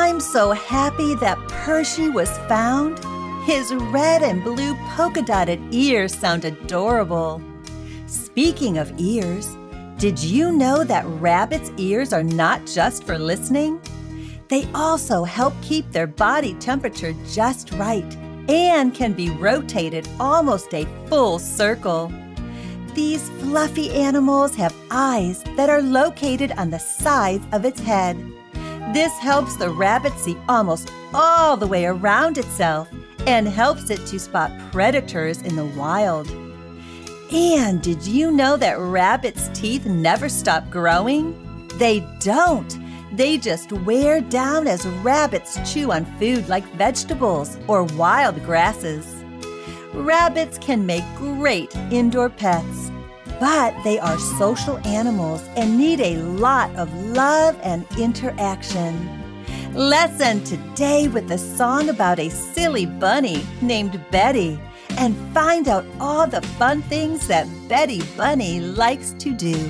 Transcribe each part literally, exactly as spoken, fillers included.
I'm so happy that Percy was found. His red and blue polka-dotted ears sound adorable. Speaking of ears, did you know that rabbits' ears are not just for listening? They also help keep their body temperature just right and can be rotated almost a full circle. These fluffy animals have eyes that are located on the sides of its head. This helps the rabbit see almost all the way around itself and helps it to spot predators in the wild. And did you know that rabbits' teeth never stop growing? They don't. They just wear down as rabbits chew on food like vegetables or wild grasses. Rabbits can make great indoor pets, but they are social animals and need a lot of love and interaction. Let's end today with a song about a silly bunny named Betty and find out all the fun things that Betty Bunny likes to do.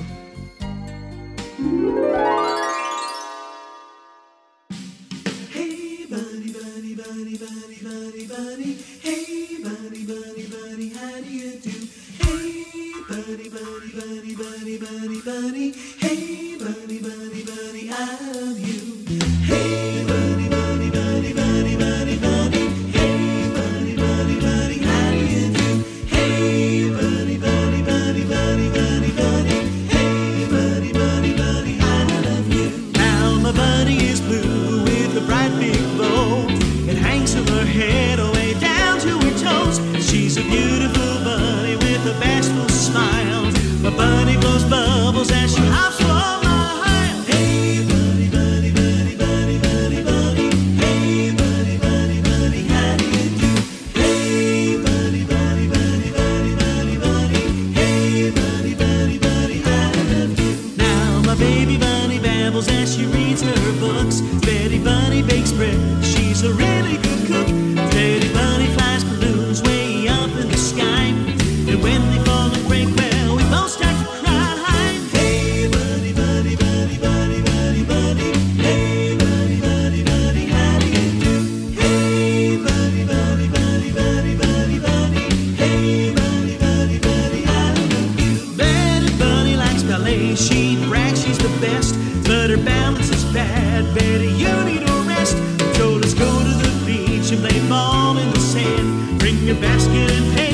Hey, bunny, bunny, bunny, bunny, bunny, bunny. Hey, bunny, bunny, bunny, how do you do? Hey, bunny, bunny, bunny, bunny, bunny, bunny. Hey, bunny, bunny, bunny, I love you. Hey, bunny, bunny, bunny, bunny, bunny, bunny. Hey, bunny, bunny, bunny, how do you do? Hey, bunny, bunny, bunny, bunny, bunny, bunny. Hey, bunny, bunny, bunny, I love you. Now my bunny is blue with a bright big bow. It hangs from her head away down to her toes. She's a beautiful bunny with a bashful smile. My bunny blows bubbles as she hops from my hand. Hey, bunny, bunny, bunny, bunny, bunny, bunny. Hey, bunny, bunny, bunny, how do you do? Hey, bunny, bunny, bunny, bunny, bunny, bunny. Hey, bunny, bunny, bunny, I love you. Now my baby bunny babbles as she reads her books. Betty Bunny bakes bread, she's a really good cook. Betty Bunny flies balloons way up in the sky, and when they fall and break, well, we both start to cry. Hey, bunny, bunny, bunny, bunny, bunny, bunny. Hey, bunny, bunny, bunny, how do you do? Hey, bunny, bunny, bunny, bunny, bunny, bunny. Hey, bunny, bunny, bunny, I love you. Betty Bunny likes ballet, she brags she's the best, but her balance is bad. Betty, you need a rest. So let's go to the beach and play ball in the sand. Bring your basket and